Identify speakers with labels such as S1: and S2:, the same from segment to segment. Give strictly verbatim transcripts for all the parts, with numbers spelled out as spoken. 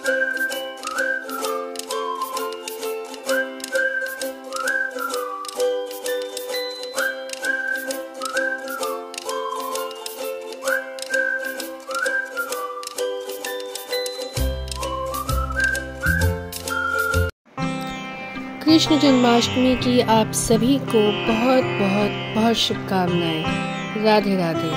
S1: कृष्ण जन्माष्टमी की आप सभी को बहुत बहुत बहुत शुभकामनाएं। राधे राधे।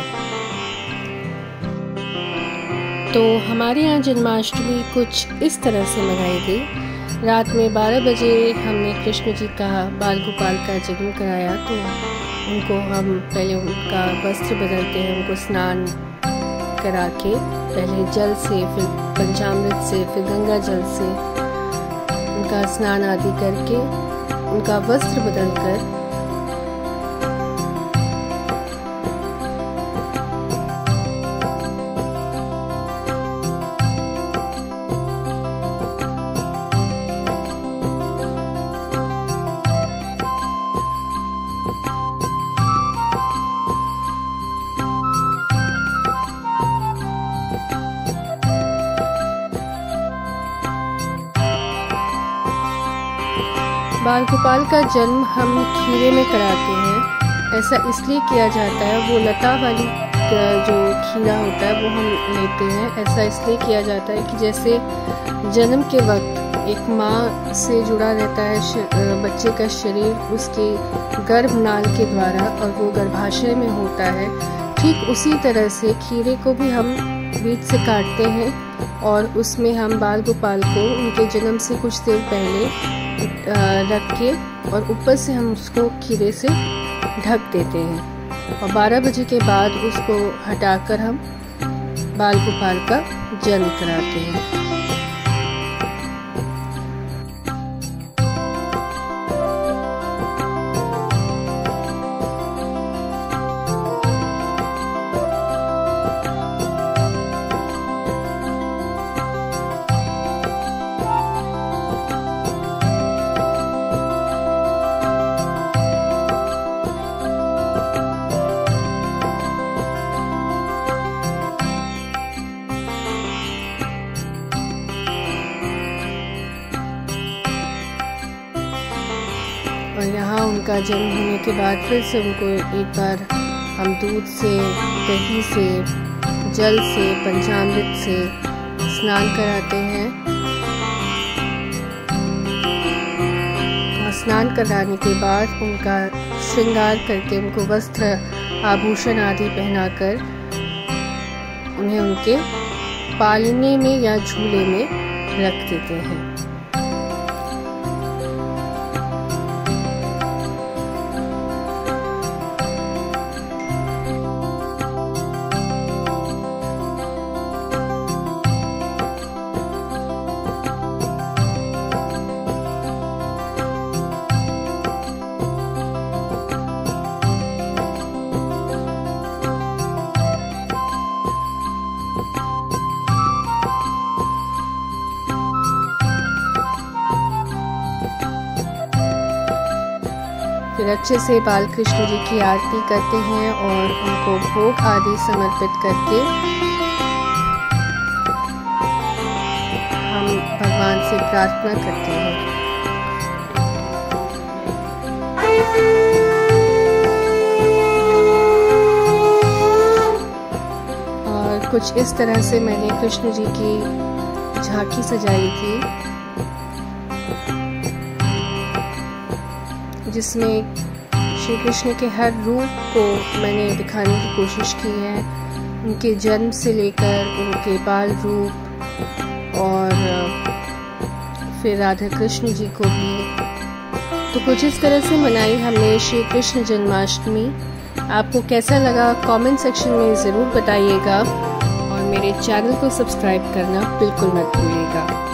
S1: तो हमारे यहाँ जन्माष्टमी कुछ इस तरह से मनाई गई। रात में बारह बजे हमने कृष्ण जी का बाल गोपाल का जन्म कराया। तो उनको हम पहले उनका वस्त्र बदलते हैं, उनको स्नान करा के पहले जल से, फिर पंचामृत से, फिर गंगा जल से उनका स्नान आदि करके उनका वस्त्र बदलकर बाल गोपाल का जन्म हम खीरे में कराते हैं। ऐसा इसलिए किया जाता है, वो लता वाली जो खीरा होता है वो हम लेते हैं। ऐसा इसलिए किया जाता है कि जैसे जन्म के वक्त एक माँ से जुड़ा रहता है बच्चे का शरीर उसके गर्भनाल के द्वारा और वो गर्भाशय में होता है, ठीक उसी तरह से खीरे को भी हम बीच से काटते हैं और उसमें हम बाल गोपाल को उनके जन्म से कुछ देर पहले रख के और ऊपर से हम उसको खीरे से ढक देते हैं और बारह बजे के बाद उसको हटाकर हम बाल गोपाल का जन्म कराते हैं। और यहाँ उनका जन्म होने के बाद फिर से उनको एक बार हम दूध से, दही से, जल से, पंचामृत से स्नान कराते हैं और स्नान कराने के बाद उनका श्रृंगार करके उनको वस्त्र आभूषण आदि पहनाकर उन्हें उनके पालने में या झूले में रख देते हैं। फिर अच्छे से बाल कृष्ण जी की आरती करते हैं और उनको भोग आदि समर्पित करके हम भगवान से प्रार्थना करते हैं। और कुछ इस तरह से मैंने कृष्ण जी की झांकी सजाई थी जिसमें श्री कृष्ण के हर रूप को मैंने दिखाने की कोशिश की है, उनके जन्म से लेकर उनके बाल रूप और फिर राधा कृष्ण जी को भी। तो कुछ इस तरह से मनाई हमने श्री कृष्ण जन्माष्टमी। आपको कैसा लगा कमेंट सेक्शन में ज़रूर बताइएगा और मेरे चैनल को सब्सक्राइब करना बिल्कुल मत भूलिएगा।